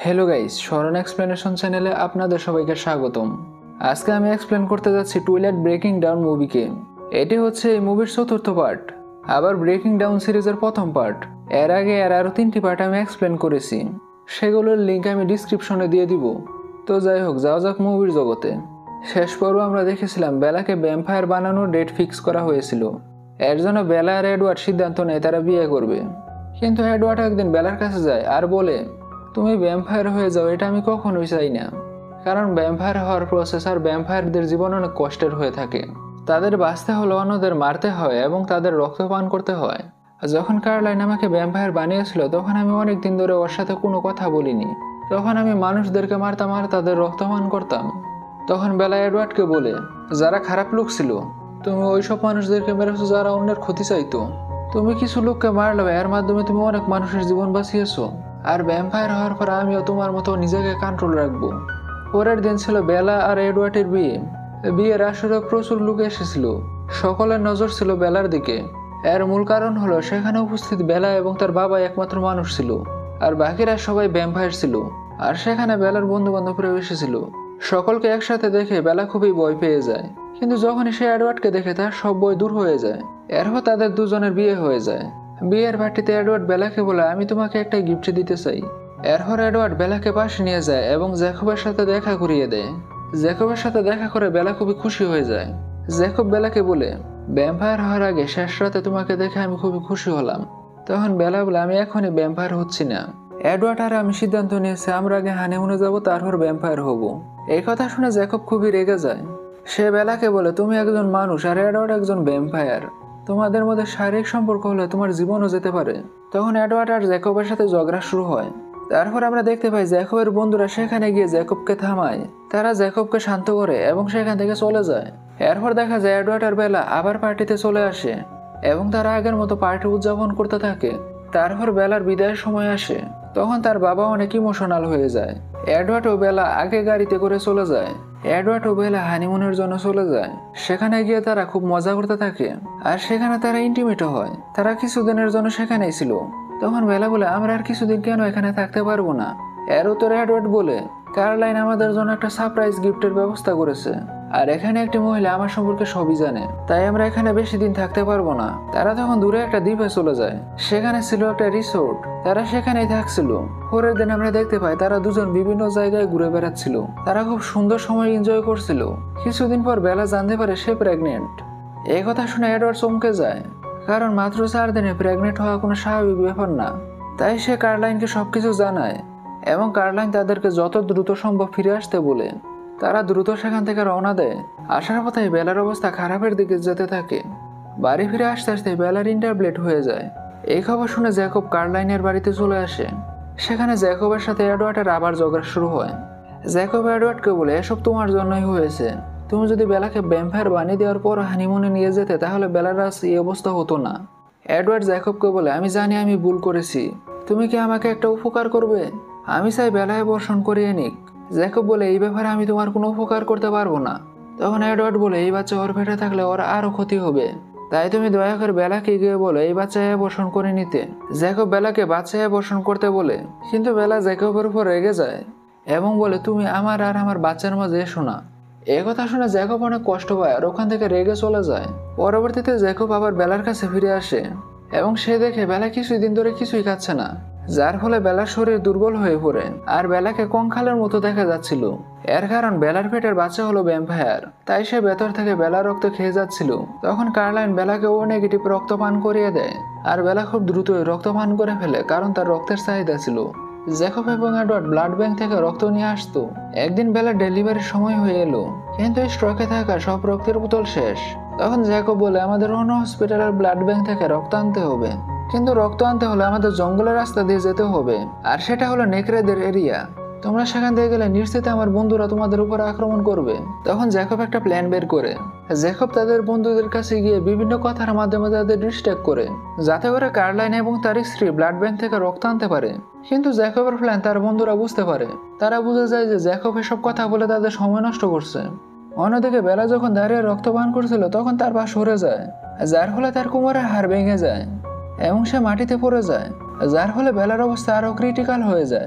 Hello guys, শরণ explanation চ্যানেলে আপনাদের সবাইকে স্বাগতম। আজকে আমি এক্সপ্লেন করতে যাচ্ছি টুইলাইট ব্রেকিং ডাউন মুভিকে। এটি হচ্ছে এই মুভির চতুর্থ পার্ট, আবার ব্রেকিং ডাউন সিরিজের প্রথম পার্ট। এর আগে আরও 3টি পার্ট আমি এক্সপ্লেন করেছি, সেগুলোর লিঙ্ক আমি ডিসক্রিপশনে দিয়ে দিব। তো যাই হোক, যাওয়া যাক মুভির জগতে। শেষ পর্ব আমরা দেখেছিলাম বেলাকে ভ্যাম্পায়ার বানানোর ডেট ফিক্স করা হয়েছিল। এর জন্য বেলা আর এডওয়ার্ড সিদ্ধান্ত নেয় তারা বিয়ে করবে। কিন্তু এডওয়ার্ড একদিন বেলার কাছে যায় আর বলে, তুমি ভ্যাম্পায়ার হয়ে যাও, এটা আমি কখনোই চাই না। কারণ ভ্যাম্পায়ার হওয়ার প্রসেস আর ভ্যাম্পায়ারদের জীবন অনেক কষ্টের হয়ে থাকে। তাদের বাঁচতে হলে অন্যদের মারতে হয় এবং তাদের রক্ত পান করতে হয়। যখন কার্লাইন আমাকে ভ্যাম্পায়ার বানিয়েছিল তখন আমি অনেক দিন ধরে ওর সাথে কোনো কথা বলিনি। তখন আমি মানুষদেরকে মারতাম আর তাদের রক্ত পান করতাম। তখন বেলা এডওয়ার্ডকে বলে, যারা খারাপ লোক ছিল, তুমি ওইসব মানুষদেরকে মেরেছো যারা অন্যের ক্ষতি চাইতো। তুমি কিছু লোককে মারলে, এর মাধ্যমে তুমি অনেক মানুষের জীবন বাঁচিয়েছো। আর ভ্যাম্পায়ার হওয়ার পর আমিও তোমার মতো নিজেকে কন্ট্রোল রাখবো। পরের দিন ছিল বেলা আর এডওয়ার্ডের বিয়ে। বিয়ের আসরে প্রচুর লোক এসেছিল। সকলের নজর ছিল বেলার দিকে। এর মূল কারণ হলো সেখানে উপস্থিত বেলা এবং তার বাবা একমাত্র মানুষ ছিল, আর বাকিরা সবাই ভ্যাম্পায়ার ছিল। আর সেখানে বেলার বন্ধু বান্ধবরাও এসেছিল। সকলকে একসাথে দেখে বেলা খুবই ভয় পেয়ে যায়। কিন্তু যখনই সে এডওয়ার্ডকে দেখে তার সব ভয় দূর হয়ে যায়। এরপর তাদের দুজনের বিয়ে হয়ে যায়। বিয়ের পার্টিতে এডওয়ার্ড বেলাকে বলে, আমি তোমাকে একটা গিফট দিতে চাই। এরপর এডওয়ার্ড বেলাকে পাশে নিয়ে যায় এবং জ্যাকবের সাথে দেখা করিয়ে দেয়। জ্যাকবের সাথে দেখা করে বেলা খুবই খুশি হয়ে যায়। জ্যাকব বেলাকে বলে, ভ্যাম্পায়ার হওয়ার আগে শেষ রাতে তোমাকে দেখে আমি খুবই খুশি হলাম। তখন বেলা বলে, আমি এখনই ভ্যাম্পায়ার হচ্ছি না। এডওয়ার্ড আর আমি সিদ্ধান্ত নিয়েছি আমরা আগে হানিমুনে যাবো, তারপর ভ্যাম্পায়ার হব। এই কথা শুনে জ্যাকব খুবই রেগে যায়। সে বেলাকে বলে, তুমি একজন মানুষ আর এডওয়ার্ড একজন ভ্যাম্পায়ার। তোমাদের মধ্যে শারীরিক সম্পর্ক হলে তোমার জীবনও যেতে পারে। তখন এডওয়ার্ড আর জ্যাকবের সাথে ঝগড়া শুরু হয়। তারপর আমরা দেখতে পাই জ্যাকবের বন্ধুরা সেখানে গিয়ে জ্যাকবকে থামায়। তারা জ্যাকবকে শান্ত করে এবং সেখান থেকে চলে যায়। এরপর দেখা যায় এডওয়ার্ড আর বেলা আবার পার্টিতে চলে আসে এবং তারা আগের মতো পার্টি উদযাপন করতে থাকে। তারপর বেলার বিদায়ের সময় আসে। তখন তার বাবা অনেক ইমোশনাল হয়ে যায়। এডওয়ার্ড ও বেলা আগে গাড়িতে করে চলে যায়। এডওয়ার্ড ও বেলা হানিমুনের জন্য চলে যায়। সেখানে গিয়ে তারা খুব মজা করতে থাকে আর সেখানে তারা ইন্টিমেটও হয়। তারা কিছুদিনের জন্য সেখানেই ছিল। তখন বেলা বলে, আমরা আর কিছুদিন কেন এখানে থাকতে পারবো না? এর উত্তরে এডওয়ার্ড বলে, কার্লাইন আমাদের জন্য একটা সারপ্রাইজ গিফটের ব্যবস্থা করেছে আর এখানে একটি মহিলা আমার সম্পর্কে সবই জানে, তাই আমরা এখানে বেশি দিন থাকতে পারবো না। তারা তখন দূরে একটা দ্বীপে চলে যায়। সেখানে ছিল একটা রিসোর্ট, তারা সেখানেই থাকছিল। পরের দিন আমরা দেখতে পাই তারা দুজন বিভিন্ন জায়গায় ঘুরে বেড়াচ্ছিল। তারা খুব সুন্দর সময় এনজয় করছিল। কিছুদিন পর বেলা জানতে পারে সে প্রেগনেন্ট। এই কথা শুনে এডওয়ার্ড চমকে যায়, কারণ মাত্র 4 দিনে প্রেগনেন্ট হওয়া কোনো স্বাভাবিক ব্যাপার না। তাই সে কার্লাইনকে সবকিছু জানায় এবং কার্লাইন তাদেরকে যত দ্রুত সম্ভব ফিরে আসতে বলে। তারা দ্রুত সেখান থেকে রওনা দেয়। আসার পথে বেলার অবস্থা খারাপের দিকে যেতে থাকে। বাড়ি ফিরে আসতে আসতে বেলার ইন্টারপ্লেট হয়ে যায়। এই খবর শুনে জ্যাকব কার্লাইনের বাড়িতে চলে আসে। সেখানে জ্যাকবের সাথে এডওয়ার্ডের আবার ঝগড়া শুরু হয়। জ্যাকব এডওয়ার্ডকে বলে, এসব তোমার জন্যই হয়েছে। তুমি যদি বেলাকে ভ্যাম্পায়ার বানিয়ে দেওয়ার পর হানিমুনে নিয়ে যেতে তাহলে বেলার আজ এই অবস্থা হতো না। এডওয়ার্ড জ্যাকবকে বলে, আমি জানি আমি ভুল করেছি, তুমি কি আমাকে একটা উপকার করবে? আমি চাই বেলায় বর্ষণ করিয়ে নিক। জ্যাকব বলে, এই ব্যাপারে আমি তোমার কোনো উপকার করতে পারবো না। তখন এডওয়ার্ড বলে, এই বাচ্চা ওর পেটে থাকলে ওর আরো ক্ষতি হবে, তাই তুমি দয়া করে বেলাকে গিয়ে বলো এই বাচ্চায় বর্ষণ করে নিতে। জ্যাকব বেলাকে বাচ্চায় বর্ষণ করতে বলে, কিন্তু বেলা জ্যাকবের উপর রেগে যায় এবং বলে, তুমি আমার আর আমার বাচ্চার মাঝে এসো না। এই কথা শুনে জ্যাকব অনেক কষ্ট পায় আর ওখান থেকে রেগে চলে যায়। পরবর্তীতে জ্যাকব আবার বেলার কাছে ফিরে আসে এবং সে দেখে বেলা কিছুদিন ধরে কিছুই খাচ্ছে না, যার ফলে বেলার শরীর দুর্বল হয়ে পড়ে আর বেলাকে কঙ্কালের মতো দেখা যাচ্ছিল। এর কারণ বেলার পেটের বাচ্চা হলো ভ্যাম্পায়ার, তাই সে ভেতর থেকে বেলার রক্ত খেয়ে যাচ্ছিল। তখন কার্লাইন বেলাকে ও নেগেটিভ রক্ত পান করিয়ে দেয় আর বেলা খুব দ্রুতই রক্ত পান করে ফেলে, কারণ তার রক্তের চাহিদা ছিল। জ্যাকব এবং এডওয়ার্ড ব্লাড ব্যাংক থেকে রক্ত নিয়ে আসতো। একদিন বেলা ডেলিভারির সময় হয়ে এলো, কিন্তু স্ট্রকে থাকা সব রক্তের বোতল শেষ। তখন জ্যাকব বলে, আমাদের অন্য হসপিটালের ব্লাড ব্যাংক থেকে রক্ত আনতে হবে, কিন্তু রক্ত আনতে হলে আমাদের জঙ্গলের রাস্তা দিয়ে যেতে হবে, আর সেটা হলো নেকড়েদের এরিয়া। তোমরা সেখান থেকে গেলে নিশ্চিত আমার বন্ধুরা তোমাদের উপর আক্রমণ করবে। তখন জ্যাকব একটা প্ল্যান বের করে। জ্যাকব তাদের বন্ধুদের কাছে গিয়ে বিভিন্ন কথার মাধ্যমে তাদের ডিস্ট্র্যাক্ট করে, যাতে করে কার্লাইন এবং তার স্ত্রী ব্লাড ব্যাংক থেকে রক্ত আনতে পারে। কিন্তু জ্যাকবের প্ল্যান তার বন্ধুরা বুঝতে পারে। তারা বুঝে যায় যে জ্যাকব এসব কথা বলে তাদের সময় নষ্ট করছে। অন্যদিকে বেলা যখন দাঁড়িয়ে রক্ত পান করছিল তখন তার পা সরে যায়, যার ফলে তার কোমরের হাড় ভেঙে যায় এবং সে মাটিতে পড়ে যায়, যার ফলে বেলার অবস্থা আরো ক্রিটিক্যাল হয়ে যায়।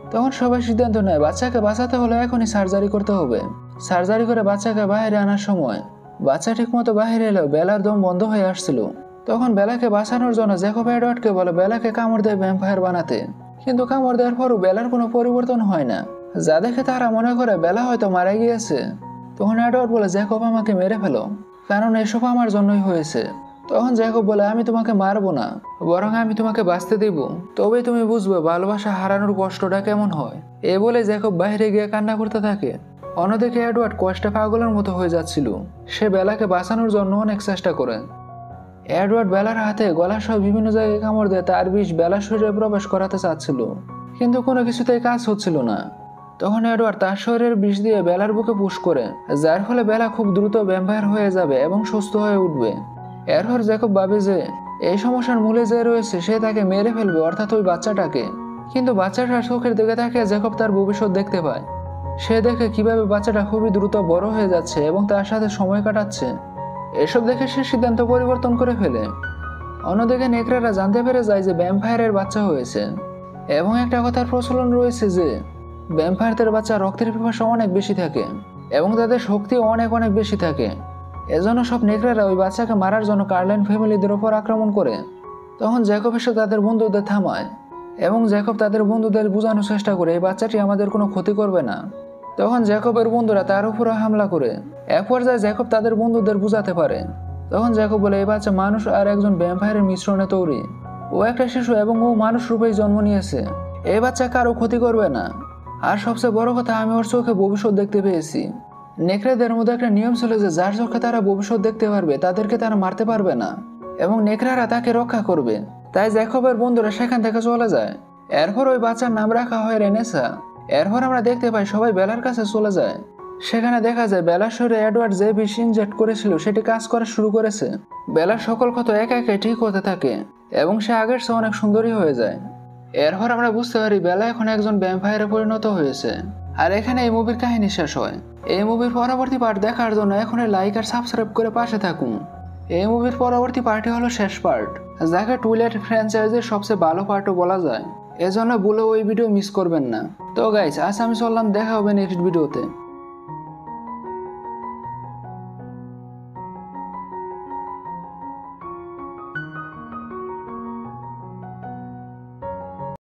তখন সবাই সিদ্ধান্ত নেয় বাচ্চাকে বাঁচাতে হলে এখনই সার্জারি করতে হবে। সার্জারি করে বাচ্চাকে বাইরে আনার সময় বাচ্চা ঠিকমতো বাইরে এলেও বেলার দম বন্ধ হয়ে আসছিল। তখন বেলাকে বাঁচানোর জন্য জ্যাকব এডওয়ার্ডকে বলে বেলাকে কামড় দেয় ভ্যাম্পায়ার বানাতে, কিন্তু কামড় দেওয়ার পরও বেলার কোনো পরিবর্তন হয় না, যা দেখে তারা মনে করে বেলা হয়তো মারা গিয়েছে। তখন এডওয়ার্ড বলে জ্যাকব আমাকে মেরে ফেলো, কারণ এসব আমার জন্যই হয়েছে। তখন জ্যাকব বলে আমি তোমাকে মারবো না, বরং আমি তোমাকে বাঁচতে দিব, তবেই তুমি বুঝবে ভালোবাসা হারানোর কষ্টটা কেমন হয়। এ বলে জ্যাকব বাইরে গিয়ে কান্না করতে থাকে। অন্যদিকে এডওয়ার্ড কষ্টে পাগলের মতো হয়ে যাচ্ছিল। সে বেলাকে বাঁচানোর জন্য অনেক চেষ্টা করে। এডওয়ার্ড বেলার হাতে গলা সহ বিভিন্ন জায়গায় কামড় দিয়ে তার বিষ বেলার শরীরে প্রবেশ করাতে চাচ্ছিল, কিন্তু কোনো কিছুতেই কাজ হচ্ছিল না। তখন এডওয়ার্ড তার শরীরের বিষ দিয়ে বেলার বুকে পুশ করে, যার ফলে বেলা খুব দ্রুত ভ্যাম্পায়ার হয়ে যাবে এবং সুস্থ হয়ে উঠবে। এরপর জ্যাকব ভাবে যে এই সমস্যার মূলে যে রয়েছে সে তাকে মেরে ফেলবে, অর্থাৎ ওই বাচ্চাটাকে। কিন্তু বাচ্চাটার চোখের দিকে তাকিয়ে জ্যাকব তার ভবিষ্যৎ দেখতে পায়। সে দেখে কিভাবে বাচ্চাটা খুবই দ্রুত বড় হয়ে যাচ্ছে এবং তার সাথে সময় কাটাচ্ছে। এসব দেখে সে সিদ্ধান্ত পরিবর্তন করে ফেলে। অন্যদিকে নেকড়েরা জানতে পেরে যায় যে ভ্যাম্পায়ারের বাচ্চা হয়েছে, এবং একটা কথার প্রচলন রয়েছে যে ভ্যাম্পায়ারদের বাচ্চা রক্তের পিপাসা অনেক বেশি থাকে এবং তাদের শক্তিও অনেক অনেক বেশি থাকে। এজন্য সব নেকড়েরা ওই বাচ্চাকে মারার জন্য কার্লাইন ফ্যামিলিদের ওপর আক্রমণ করে। তখন জ্যাকব এসে তাদের বন্ধুদের থামায় এবং জ্যাকব তাদের বন্ধুদের বোঝানোর চেষ্টা করে এই বাচ্চাটি আমাদের কোনো ক্ষতি করবে না। তখন জ্যাকবের বন্ধুরা তার উপরে হামলা করে। এক পর্যায়ে জ্যাকব তাদের বন্ধুদের বুঝাতে পারে। তখন জ্যাকব বলে এই বাচ্চা মানুষ আর একজন ভ্যাম্পায়ারের মিশ্রণে তৈরি। ও একটা শিশু এবং ও মানুষ রূপেই জন্ম নিয়েছে। এই বাচ্চা কারো ক্ষতি করবে না। আর সবচেয়ে বড় কথা, আমি ওর চোখে ভবিষ্যৎ দেখতে পেয়েছি। নেকড়েদের মধ্যে একটা নিয়ম ছিল যে যার চোখে তারা ভবিষ্যৎ দেখতে পারবে তাদেরকে তারা মারতে পারবে না এবং নেকড়েরা তাকে রক্ষা করবে। তাই জ্যাকবের বন্ধুরা সেখান থেকে চলে যায়। এরপর ওই বাচ্চার নাম রাখা হয় রেনেসা। এরপর আমরা দেখতে পাই সবাই বেলার কাছে চলে যায়। সেখানে দেখা যায় বেলার শরীরে এডওয়ার্ড যে বিষ ইনজেক্ট করেছিল সেটি কাজ করা শুরু করেছে। বেলার সকল ক্ষত একে একে ঠিক হতে থাকে এবং সে আগের চেয়ে অনেক সুন্দরী হয়ে যায়। এরপর আমরা বুঝতে পারি বেলা এখন একজন ভ্যাম্পায়ারে পরিণত হয়েছে। আর এখানে এই মুভির কাহিনী শেষ হয়। এই মুভির পরবর্তী পার্ট দেখার জন্য এখনই লাইক আর সাবস্ক্রাইব করে পাশে থাকুন। এই মুভির পরবর্তী পার্টই হলো শেষ পার্ট, যাকে টুইলাইট ফ্র্যাঞ্চাইজির সবচেয়ে ভালো পার্টও বলা যায়। এজন্য ভুলেও ওই ভিডিও মিস করবেন না। তো গাইস, আজ আমি চললাম, দেখা হবে নেক্সট ভিডিওতে।